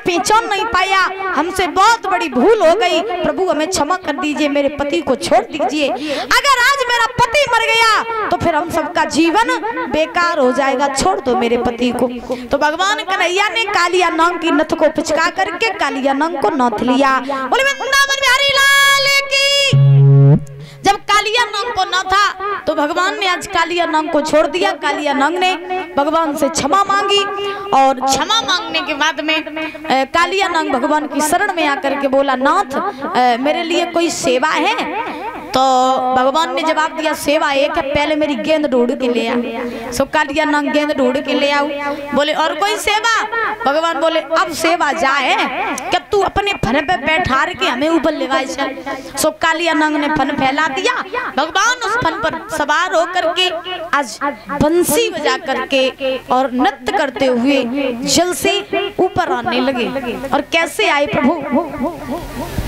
पहचान नहीं पाया, हमसे बहुत बड़ी भूल हो गई, प्रभु हमें क्षमा कर दीजिए, मेरे पति को छोड़ दीजिए। अगर आज मेरा पति मर गया तो फिर हम सबका जीवन बेकार हो जाएगा, छोड़ दो मेरे पति को। तो भगवान कन्हैया ने कालिया नंग की नथ को पिचका करके कालिया नंग को नथ लिया। बोले वृंदावन बिहारी लाल की। जब कालिया नंग को न था तो भगवान ने आज कालिया नंग को छोड़ दिया। कालिया नंग ने भगवान से क्षमा मांगी और क्षमा मांगने के बाद में कालिया नंग भगवान की शरण में आकर के बोला, नाथ मेरे लिए कोई सेवा है? तो भगवान ने जवाब दिया, सेवा एक है, पहले मेरी गेंद ढूंढ के ले आ। सो कालिया नंग गेंद ढूंढ के ले आओ। बोले और कोई सेवा? भगवान बोले अब सेवा जा है क्या तू अपने फन पे बैठा के हमें ऊपर ले चल। सो कालिया नंग ने फन फैला दिया। भगवान उस फन पर सवार होकर के आज बंसी बजा करके और नृत्य करते हुए जल से ऊपर आने लगे। और कैसे आए प्रभु?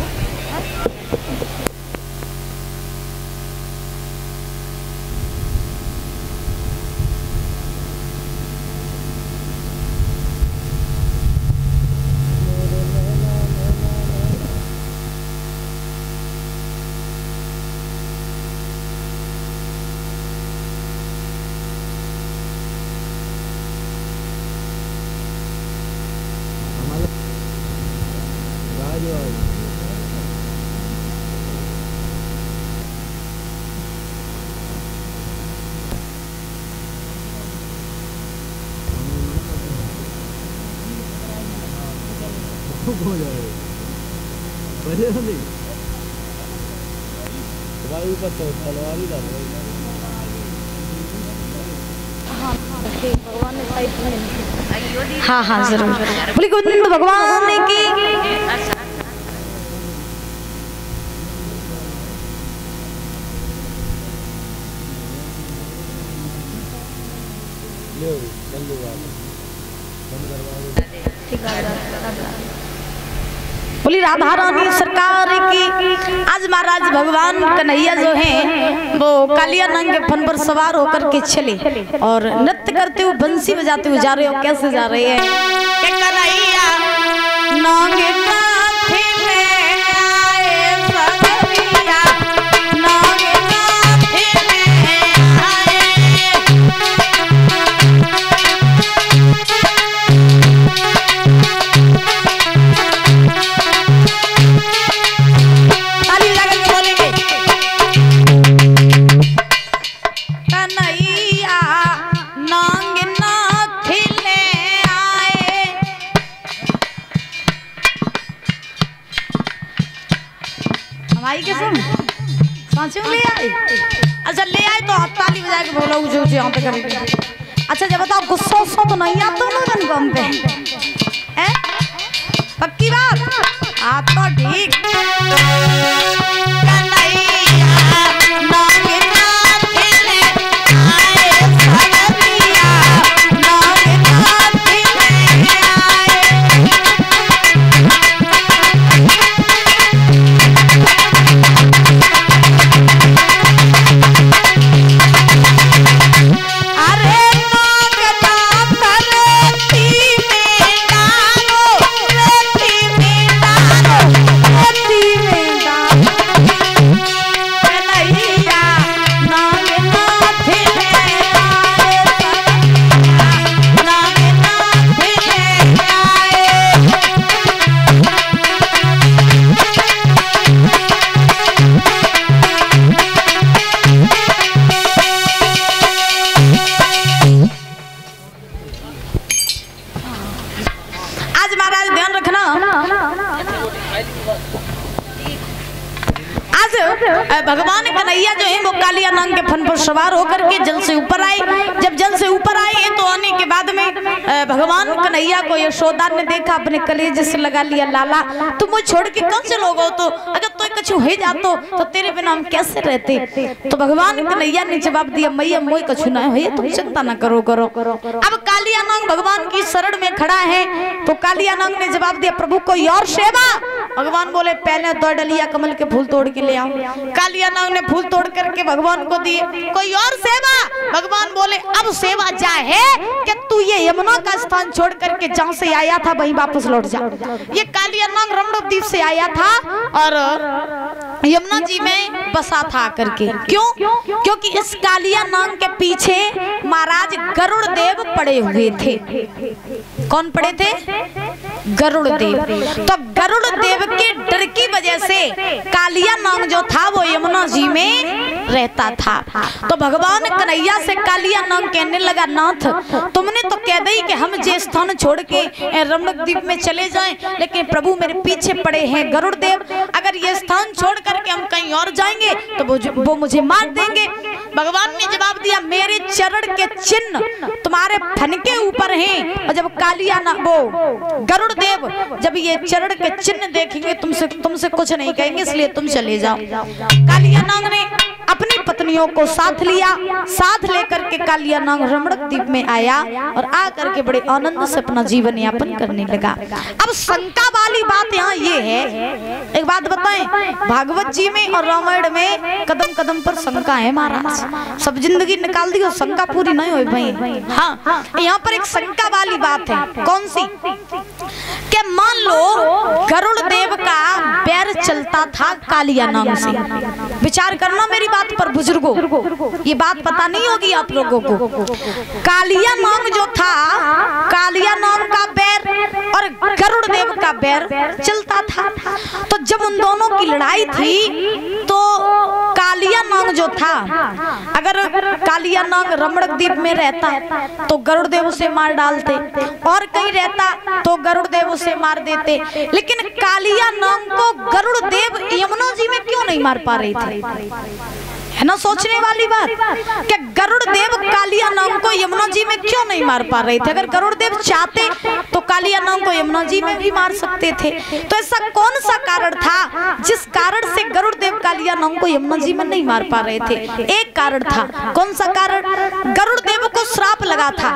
हो जाए बढ़िया नहीं तुम्हारे ऊपर तो तलवार ही डाल रही है। भगवान ने हाँ हाँ जरूर बोले गोविंद भगवान की। बोली राधा रानी सरकार की। आज महाराज भगवान कन्हैया जो हैं वो कालिया नंग के फन पर सवार होकर के चले और नृत्य करते हुए बंसी बजाते हुए जा रहे हो। कैसे जा रहे हैं? कन्हैया नंग ले आए। अच्छा ले आए तो ताली बजा के बोला ऊंचे ऊंचे यहाँ पे करेंगे। अच्छा जब बताओ गुस्सा तो नहीं आता लोगन को हम पे? पक्की बात? आप तो ठीक। भगवान कन्हैया जो है वो कालिया नंग के फन पर सवार होकर के जल से ऊपर आए। जब जल से ऊपर आए तो आने के बाद में भगवान कन्हैया को यशोदा ने देखा, अपने कलेजे से लगा लिया, लाला तुम मुझे छोड़ के कौन से लोग हो? तो अगर तो कुछ हो जातो तो तेरे बिना हम कैसे रहते? तो भगवान कन्हैया ने जवाब दिया, मैया मोई कछु ना है, तुम चिंता ना करो करो। अब कालिया नंग भगवान की शरण में खड़ा है तो कालिया नंग ने जवाब दिया, प्रभु कोई और सेवा? भगवान बोले पहले 2 डलिया कमल के फूल तोड़ के ले आओ। कालिया नाग ने फूल तोड़ करके भगवान को दिए। कोई और सेवा? भगवान बोले अब सेवा जा है कि तू ये यमुना का स्थान छोड़ करके जहां से आया था वहीं वापस लौट जा। ये कालिया नाग रमणक द्वीप से आया था और यमुना जी में बसा था करके। क्यों? क्योंकि इस कालिया नाग के पीछे महाराज गरुड़ देव पड़े हुए थे। कौन पड़े थे? गरुड़ देव। तो गरुड़ देव के डर की वजह से कालिया नाग जो था वो यमुना जी में रहता था। तो भगवान कन्हैया से कालिया नाग कहने लगा नाथ तुमने तो कह दी कि हम जे स्थान छोड़ के रमणक द्वीप में चले जाएं, लेकिन प्रभु मेरे पीछे पड़े हैं गरुड़ देव। अगर ये स्थान छोड़ करके हम कहीं और जाएंगे तो वो मुझे मार देंगे। भगवान ने जवाब दिया मेरे चरण के चिन्ह तुम्हारे फन के ऊपर हैं और जब कालिया नाग वो गरुड़ देव जब ये चरण के चिन्ह देखेंगे तुमसे कुछ नहीं कहेंगे, इसलिए तुम चले जाओ। कालिया नाग ने अपनी पत्नियों को साथ लिया। साथ लेकर के कालिया नाग रमणक द्वीप में आया और आकर के बड़े आनंद से अपना जीवन यापन करने लगा। अब शंका वाली बात यहाँ ये है, एक बात बताएं, भागवत जी में और रामायण में कदम कदम पर शंका है महाराज। सब जिंदगी निकाल दी और शंका पूरी नहीं हुई भाई। हाँ, यहाँ पर एक शंका वाली बात है। कौन सी? कि मान लो गरुड़ देव का पैर चलता था कालिया नाग से। विचार करना मेरी बात पर बुजुर्गों, ये बात पता नहीं होगी आप लोगों को। कालिया नाग जो था, कालिया नाग का पैर और गरुड़ देव का पैर चलता था। तो जब उन दोनों की लड़ाई थी तो कालिया नाग जो था, अगर कालिया नाग रमणक द्वीप में रहता तो गरुड़ देव उसे मार डालते, और कहीं रहता तो गरुड़ देव उसे मार देते। लेकिन कालिया नाग को गरुड़ देव यमुना जी में क्यों नहीं मार पा रहे थे? है ना सोचने वाली बात कि गरुड़ देव कालिया नाग को यमुना जी में क्यों नहीं मार पा रहे थे? अगर गरुड़ देव चाहते तो कालिया नाग को यमुना जी में भी मार सकते थे। तो ऐसा कौन सा कारण था जिस कारण से गरुड़ देव कालिया नाग को यमुना जी में नहीं मार पा रहे थे? एक कारण था। कौन सा कारण? गरुड़ देव को श्राप लगा था।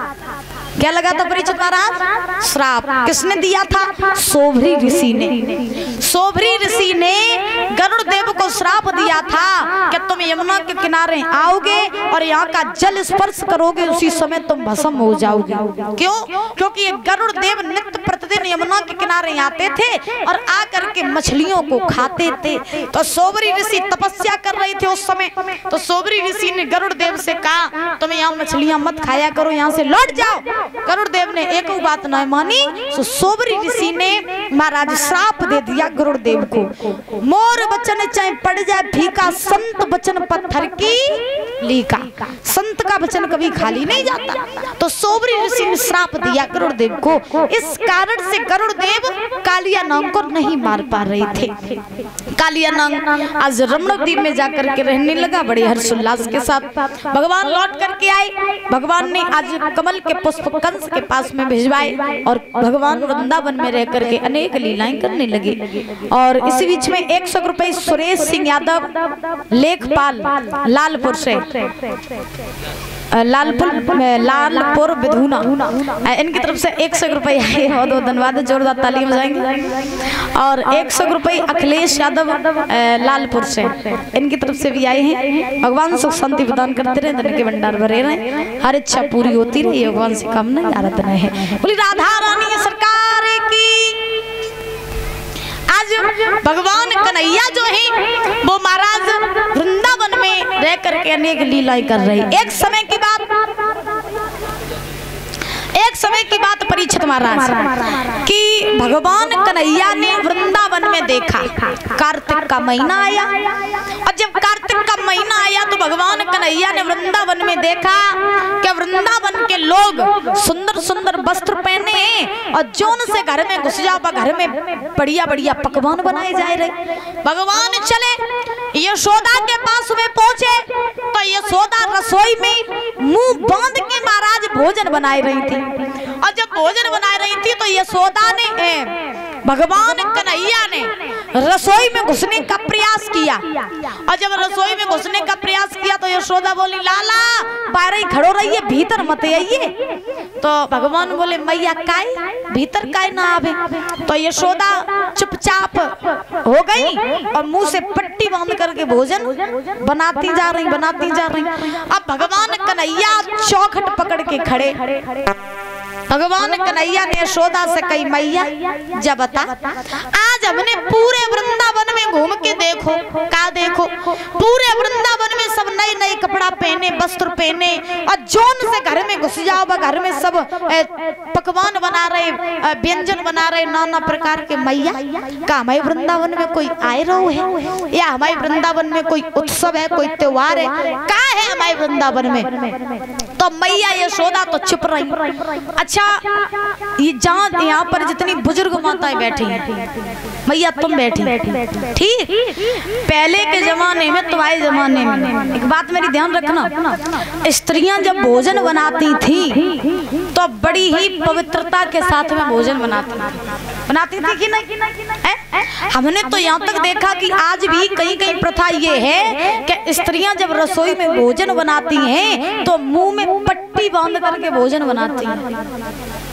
क्या लगा था परीक्षित महाराज? श्राप। किसने दिया था? सोभरी ऋषि ने। सोभरी ऋषि ने गरुड़ देव को श्राप दिया था कि तुम यमुना के किनारे आओगे और यहाँ का जल स्पर्श करोगे, उसी समय तुम भस्म हो जाओगे। क्यों? क्योंकि ये गरुड़ देव नित्य प्रतिदिन यमुना के किनारे आते थे और आकर के मछलियों को खाते थे। तो सोभरी ऋषि तपस्या कर रहे थे उस समय। तो सोभरी ऋषि ने गरुड़ देव से कहा तुम यहाँ मछलियां मत खाया करो, यहाँ से लौट जाओ। गरुड़ देव ने एक बात नहीं मानी तो सोभरी ऋषि ने महाराज श्राप दे दिया गरुड़ देव को। मोर वचन चाहे पड़ जाए फीका, संत वचन पत्थर की लीका। संत का वचन कभी खाली नहीं जाता। तो सोभरी ऋषि ने श्राप दिया गरुड़ देव को। इस कारण से गरुड़ देव कालिया नाग को नहीं मार पा रहे थे। कालिया नाग आज रमणक द्वीप में जाकर के रहने लगा बड़े हर्षोल्लास के साथ। भगवान लौट करके आए। भगवान ने आज कमल के पुष्प कंस के पास में भिजवाए और भगवान वृंदावन में रह करके अनेक लीलाएं करने लगे। और इसी बीच में 100 रुपए सुरेश सिंह यादव लेखपाल लालपुर से, लालपुर विधुना, इनकी तरफ से 100 रुपए आए। बहुत बहुत धन्यवाद, जोरदार ताली बजाएंगे। और 100 रुपए अखिलेश यादव लालपुर से, इनकी तरफ से भी आए हैं। भगवान सुख शांति प्रदान करते रहे, धन के भंडार भरे रहे, हर इच्छा पूरी होती रही, भगवान से कम नहीं आरत रहे। बोली राधा रानी सरकार की। आज भगवान कन्हैया जो है वो महाराज वृंदावन में रह करके अनेक लीलाएं कर रहे। एक समय की बात परीक्षित महाराज कि भगवान कन्हैया ने वृंदावन में देखा कार्तिक का महीना आया, और जब कार्तिक का महीना आया तो भगवान कन्हैया ने वृंदावन में देखा कि वृंदावन के लोग सुंदर सुंदर वस्त्र पहने हैं और जोन से घर में घुस जाओ घर में बढ़िया बढ़िया पकवान बनाए जा रहे। भगवान चले यशोदा के पास में पहुंचे तो यशोदा रसोई में मुंह बांध के महाराज भोजन बनाए रही थी। और जब भोजन बना रही थी तो यशोदा ने भगवान कन्हैया ने रसोई में घुसने का प्रयास किया। और जब रसोई में घुसने का प्रयास किया तो यशोदा बोली लाला बाहर ही खड़ो रहिए, भीतर मत आइए। तो भगवान बोले मैया काय भीतर काय ना आवे। तो यशोदा चुपचाप हो गई और मुंह से पट्टी बांध करके भोजन बनाती जा रही। अब भगवान कन्हैया चौखट पकड़ के खड़े। भगवान कन्हैया ने यशोदा से कही मैया जब बता आज हमने पूरे वृंदावन में घूम के देखो का देखो, पूरे वृंदावन में सब नए नए कपड़ा पहने, वस्त्र पहने, और जोन से घर में घुस जाओ घर में सब पकवान बना रहे, व्यंजन बना रहे नाना प्रकार के। मैया का हमारे वृंदावन में कोई आए रहो है या हमारे वृंदावन में कोई उत्सव है, कोई त्योहार है, का है हमारे वृंदावन में? तो मैया यशोदा तो चुप रही। अच्छा ये जहाँ यहाँ पर जितनी बुजुर्ग माताएं बैठी हैं मैया तुम बैठी ठीक, पहले के जमाने में तुम्हारे जमाने में एक बात मेरी ध्यान रखना, स्त्रियां जब भोजन बनाती थी तो बड़ी ही पवित्रता के साथ में भोजन बनाती थी कि नहीं? हमने तो यहाँ तक देखा कि आज भी कहीं कहीं प्रथा ये है कि स्त्रियां जब रसोई में भोजन बनाती हैं तो मुंह में पट्टी बांध करके भोजन बनाती हैं।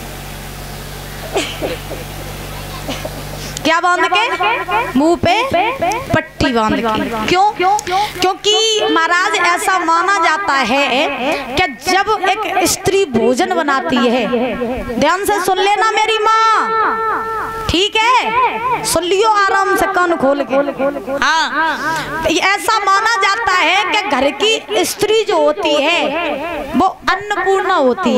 क्या बांध के? मुंह पे पट्टी बांध के। क्यों? क्योंकि महाराज ऐसा माना जाता है कि जब एक स्त्री भोजन बनाती है, ध्यान से सुन लेना मेरी माँ, ठीक है, सुन लियो आराम से कान खोल के। हाँ, ऐसा माना जाता है कि घर की स्त्री जो होती है वो अन्नपूर्णा होती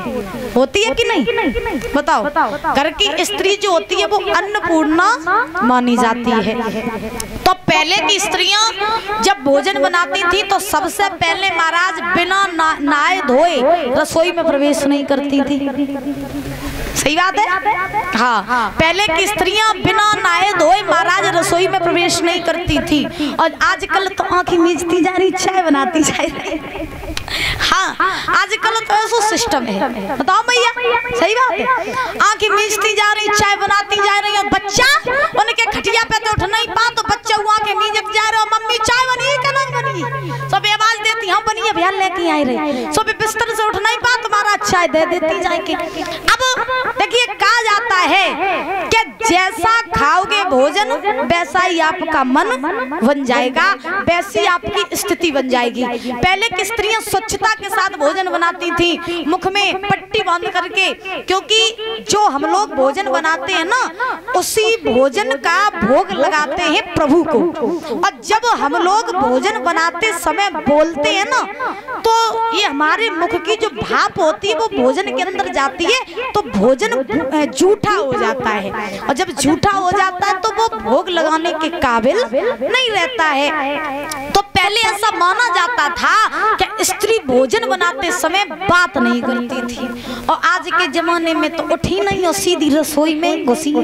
है कि नहीं? बताओ, घर की स्त्री जो होती है वो अन्नपूर्णा मानी जाती है। तो पहले की स्त्रियां जब भोजन बनाती थी तो सबसे पहले महाराज बिना नहाए धोए रसोई में प्रवेश नहीं करती थी। सही बात है? हाँ, पहले की स्त्रियां बिना नहाए धोए महाराज रसोई में प्रवेश नहीं करती थी। और आजकल तो आंखें मीचती जा रही, चाय बनाती जा रही। हाँ, आजकल तो ऐसा सिस्टम है, बताओ भैया, सही बात है। आंखें मीचती जा रही, चाय बनाती जा रही, और बच्चा उनके खटिया पे तो उठ नहीं पा तो बच्चा हुआ के मीचक जा रहे, मम्मी चाय बनी क्या नहीं बनी? सब आवाज देती हाँ बनी है भैया लेके आई रही, सब बिस्तर से उठ नहीं पा तुम्हारा चाय दे देती जाके। अब देखिए कहा जाता है कि जैसा खाओगे भोजन वैसा ही आपका मन बन जाएगा, वैसी आपकी स्थिति बन जाएगी। पहले की स्त्रियां स्वच्छता के साथ भोजन बनाती थी, मुख में पट्टी बांध करके, क्योंकि जो हम लोग भोजन बनाते हैं ना उसी भोजन का भोग लगाते हैं प्रभु को। और जब हम लोग भोजन बनाते समय बोलते हैं ना तो ये हमारे मुख की जो भाप होती है वो भोजन के अंदर जाती है तो भोजन झूठा हो जाता है, और जब झूठा हो जाता है तो वो भोग लगाने के काबिल नहीं रहता है। तो पहले ऐसा माना जाता था कि स्त्री भोजन बनाते समय बात नहीं करती थी, और आज के जमाने में तो उठी नहीं और सीधी रसोई में घुसी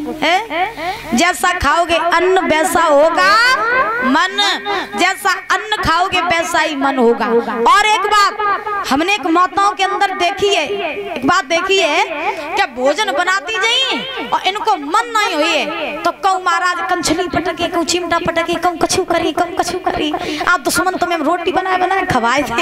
है। जैसा खाओगे अन्न वैसा होगा मन, जैसा अन्न खाओगे वैसा ही मन होगा। और एक बात हमने एक माताओं के अंदर देखी है, एक बात देखी है कि भोजन बनाती जाइए और इनको मन नहीं हुई है तो कहूँ महाराज कंछली पटके, कहूँ चिमटा पटके, कहूँ कछु करी, आप दुश्मन तुम्हें रोटी बनाए खवाए थे,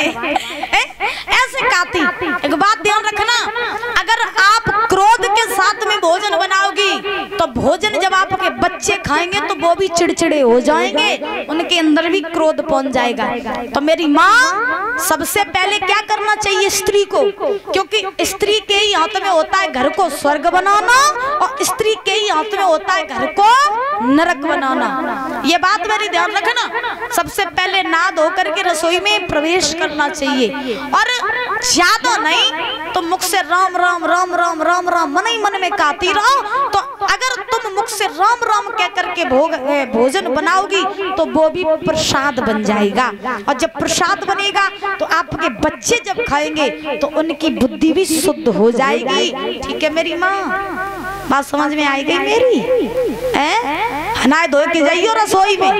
ऐसे कहती। एक बात ध्यान रखना, अगर आप क्रोध के साथ में भोजन बनाओगी तो भोजन जब आपके बच्चे खाएंगे तो वो भी चिड़चिड़े हो जाएंगे, उनके अंदर भी क्रोध पहुंच जाएगा। तो मेरी माँ सबसे पहले क्या करना चाहिए स्त्री को, क्योंकि स्त्री के ही हाथ में होता है घर को स्वर्ग बनाना और स्त्री के ही हाथ में होता है घर को नरक बनाना। ये बात मेरी ध्यान रखना। सबसे पहले नहा धो करके रसोई में प्रवेश करना चाहिए, और ज्यादा नहीं तो मुख से राम राम राम राम राम राम मन ही मन में कहती रहो। तो अगर तुम मुख से राम राम कह करके भोजन बनाओगी तो वो भी प्रसाद बन जाएगा, और जब प्रसाद बनेगा तो आपके बच्चे जब खाएंगे तो उनकी बुद्धि भी शुद्ध हो जाएगी। ठीक है मेरी माँ, बात समझ में आई गई मेरी? नहाए धोए के जाइयो रसोई में,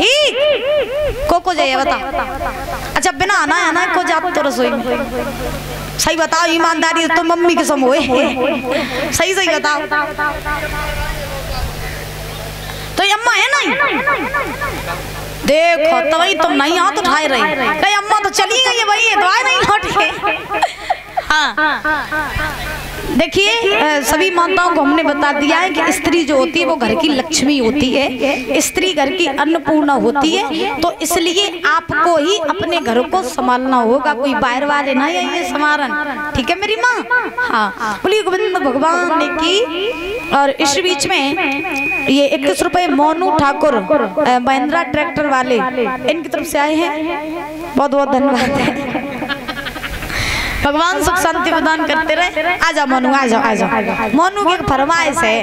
ठीक? को जाइए बता। अच्छा बिना नहाए को जाते तो रसोई में? सही बताओ, ईमानदारी तो मम्मी के सम होए, सही बताओ। तो कोई अम्मा है नहीं? देखो तभी तुम नहीं हाथ उठाए रही, कई अम्मा तो चली गई है भाई, तो आए नहीं लौट के। हाँ देखिए सभी माताओं को हमने बता दिया है कि स्त्री जो होती है वो घर की लक्ष्मी होती है, स्त्री घर की अन्नपूर्णा होती है। तो इसलिए आपको ही अपने घर को संभालना होगा, कोई बाहर वाले ना ये समारन, ठीक है मेरी माँ? हाँ बोलिए गोविंद भगवान ने की। और इस बीच में ये 21 रुपए मोनू ठाकुर महिंद्रा ट्रैक्टर वाले इनकी तरफ से आए हैं, बहुत बहुत धन्यवाद है। भगवान सुख शांति प्रदान करते रहे। आ जाओ मोनू, आ जाओ, आ जाओ। मोनू की फरमाइश है।